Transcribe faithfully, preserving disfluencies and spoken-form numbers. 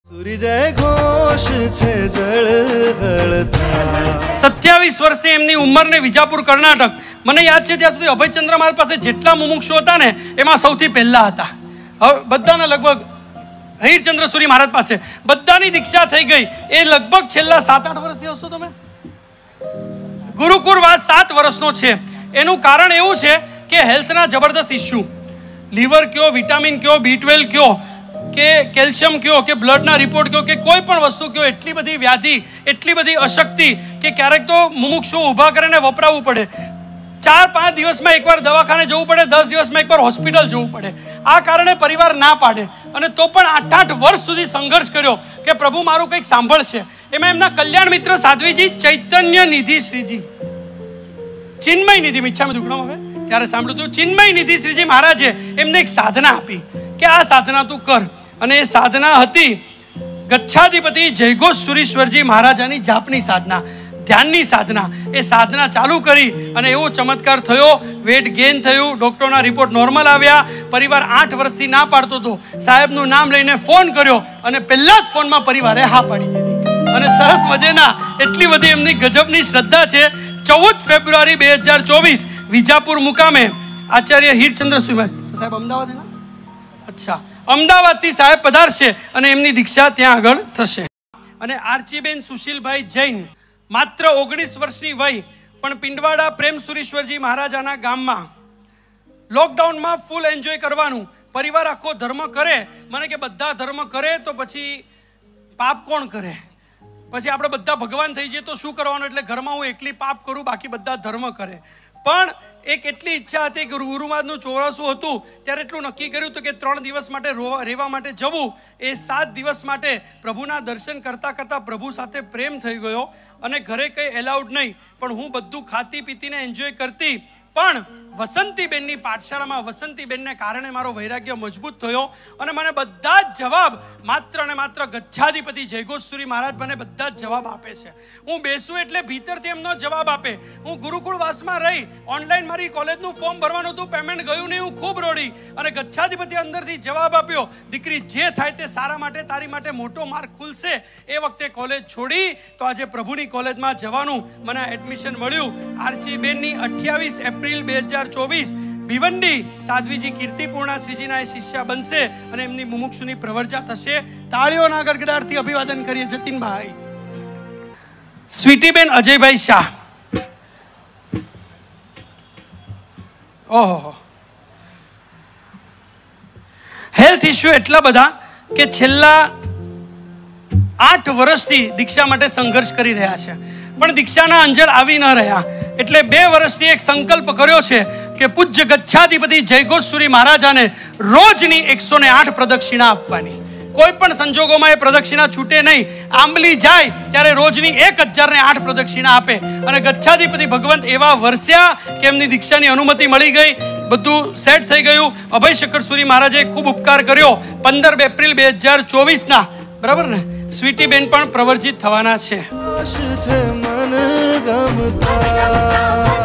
સત્યાવીસ વર્ષની એમની ઉંમરને વિજાપુર કર્ણાટક. મને યાદ છે ત્યાં સુધી અભયચંદ્ર મારા પાસે જેટલા મુમુક્ષુ હતા ને એમાં સૌથી પહેલા હતા. હવે બધાના લગભગ હીરચંદ્ર સુરી મહારાજ પાસે બધાની દીક્ષા થઈ ગઈ. એ લગભગ છેલ્લા સાત આઠ વર્ષથી હશો તમે. ગુરુકુળ વાસ સાત વર્ષનો છે. એનું કારણ એવું છે કે હેલ્થના જબરદસ્ત ઇસ્યુ, લીવર કયો, વિટામિન કયો, બી ટ્વેલ્વ કયો કે કેલ્શિયમ કયો કે બ્લડના રિપોર્ટ કયો કે કોઈ પણ વસ્તુ કયો, એટલી બધી વ્યાધિ, એટલી બધી અશક્તિ કે ક્યારેક તો મુમુક્ષુ ઊભા કરીને વપરાવવું પડે. ચાર પાંચ દિવસમાં એકવાર દવાખાને જવું પડે, દસ દિવસમાં એકવાર હોસ્પિટલ જવું પડે. આ કારણે પરિવાર ના પાડે અને તો પણ આઠ આઠ વર્ષ સુધી સંઘર્ષ કર્યો કે પ્રભુ મારું કંઈક સાંભળશે. એમાં એમના કલ્યાણ મિત્ર સાધ્વીજી ચૈતન્ય નિધિ શ્રીજી, ચિન્મય નિધિ ઈચ્છામાં દુખણામ હવે ત્યારે સાંભળ્યું હતું. ચિન્મય નિધિ શ્રીજી મહારાજે એમને એક સાધના આપી કે આ સાધના તું કર. અને એ સાધના હતી ગચ્છાધિપતિ જયઘોષ સુરીશ્વરજી મહારાજાની જાપની સાધના, ધ્યાનની સાધના. એ સાધના ચાલુ કરી અને એવો ચમત્કાર થયો, વેટ ગેઇન થયું, ડોક્ટરના રિપોર્ટ નોર્મલ આવ્યા. પરિવાર આઠ વર્ષથી ના પાડતો હતો. સાહેબનું નામ લઈને ફોન કર્યો અને પહેલા જ ફોનમાં પરિવારે હા પાડી દીધી. અને સરસ મજાના એટલી બધી એમની ગજબની શ્રદ્ધા છે. ચૌદ ફેબ્રુઆરી બે હજાર ચોવીસ વિજાપુર મુકામે આચાર્ય હીરચંદ્ર સુરી સાહેબ અમદાવાદ એના અચ્છા અમદાવાદથી સાહેબ પધારશે અને એમની દીક્ષા ત્યાં આગળ થશે. અને આર્ચીબેન સુશીલભાઈ જૈન, માત્ર ઓગણીસ વર્ષની વય, પણ પિંડવાડા પ્રેમ સુરીશ્વરજી મહારાજાના ગામમાં લોકડાઉનમાં ફૂલ એન્જોય કરવાનું. પરિવાર આખો ધર્મ કરે. મને કે બધા ધર્મ કરે તો પછી પાપ કોણ કરે? પછી આપણે બધા ભગવાન થઈ જઈએ તો શું કરવાનું? એટલે ઘરમાં હું એકલી પાપ કરું, બાકી બધા ધર્મ કરે. પણ એક એટલી ઈચ્છા હતી કે ગુરુમાદનું ચોરાસું હતું ત્યારે એટલું નક્કી કર્યું હતું કે ત્રણ દિવસ માટે રહેવા માટે જવું. એ સાત દિવસ માટે પ્રભુના દર્શન કરતાં કરતાં પ્રભુ સાથે પ્રેમ થઈ ગયો અને ઘરે કંઈ એલાઉડ નહીં, પણ હું બધું ખાતી પીતીને એન્જોય કરતી. પણ વસંતીબેનની પાઠશાળામાં વસંતીબેનને કારણે મારો વૈરાગ્ય મજબૂત થયો અને મને બધા જ જવાબ માત્ર અને માત્ર ગચ્છાધિપતિ જયઘોષ સુરી મહારાજ મને બધા જ જવાબ આપે છે. હું બેસું એટલે ભીતરથી એમનો જવાબ આપે. હું ગુરુકુળવાસમાં રહી ઓનલાઈન મારી કોલેજનું ફોર્મ ભરવાનું હતું, પેમેન્ટ ગયું નહીં, હું ખૂબ રોડી અને ગચ્છાધિપતિ અંદરથી જવાબ આપ્યો, દીકરી જે થાય તે સારા માટે, તારી માટે મોટો માર્ગ ખુલશે. એ વખતે કોલેજ છોડી તો આજે પ્રભુની કોલેજમાં જવાનું મને એડમિશન મળ્યું. આર્ચીબેનની અઠ્યાવીસ એપ્રિલ બે હજાર ચોવીસ ભિવંડી સાધ્વીજી કીર્તિપૂર્ણા શ્રીજીના શિષ્ય બનશે અને એમની મુમુક્ષુની પ્રવર્જા થશે. તાળીઓના ગડગડાટથી અભિવાદન કરીએ જતીનભાઈ. સ્વીટીબેન અજયભાઈ શાહ, ઓહો, હેલ્થ ઇશ્યુ એટલા બધા કે છેલ્લા આઠ વર્ષથી દીક્ષા માટે સંઘર્ષ કરી રહ્યા છે, પણ દીક્ષાના અંજળ આવી ન રહ્યા. એટલે બે વર્ષથી એક સંકલ્પ કર્યો છે કે પૂજ્ય ગચ્છાધિપતિ જયઘોષ સુરી મહારાજાને રોજની એકસો ને આઠ પ્રદક્ષિણા આપવાની. કોઈ પણ સંજોગોમાં એ પ્રદક્ષિણા છૂટે નહીં. આંબલી જાય ત્યારે રોજની એક હજાર ને આઠ પ્રદક્ષિણા આપે. અને ગચ્છાધિપતિ ભગવંત એવા વરસ્યા કે એમની દીક્ષાની અનુમતિ મળી ગઈ, બધું સેટ થઈ ગયું. અભયશંકર સુરી મહારાજે ખૂબ ઉપકાર કર્યો. પંદર એપ્રિલ બે હજાર ચોવીસ ના બરાબર ને સ્વીટીબેન પણ પ્રવર્જિત થવાના છે. મન ગમતા